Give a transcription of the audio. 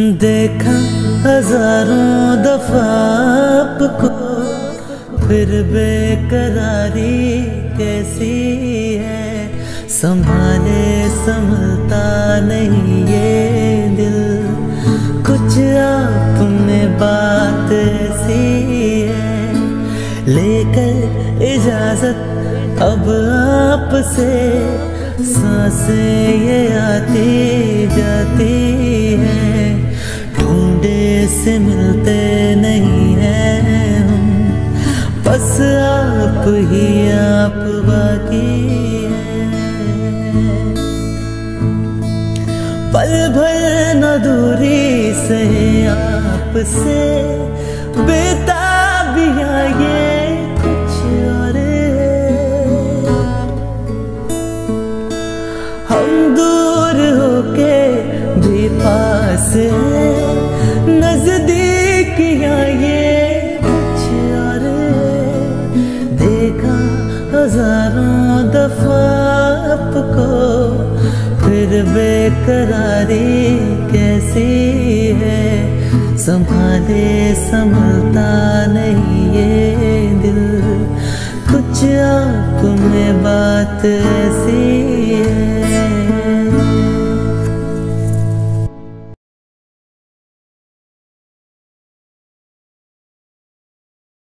देखा हजारों दफा आपको, फिर बेकरारी कैसी है। संभाले संभलता नहीं ये दिल, कुछ आप में बात ऐसी है। लेकर इजाजत अब आपसे, सांसें ये आती जाती है। ढूंढे से मिलते नहीं हैं हम, बस आप ही आप बाकी हैं। पल भर न दूरी से आपसे बेताबियां ये कुछ और है। हम दूर होके भी पास हैं, नजदीकियां ये कुछ और है। देखा हजारों दफा आपको, फिर बेकरारी कैसी है। संभाले संभलता नहीं ये दिल, कुछ आप में बात ऐसी है।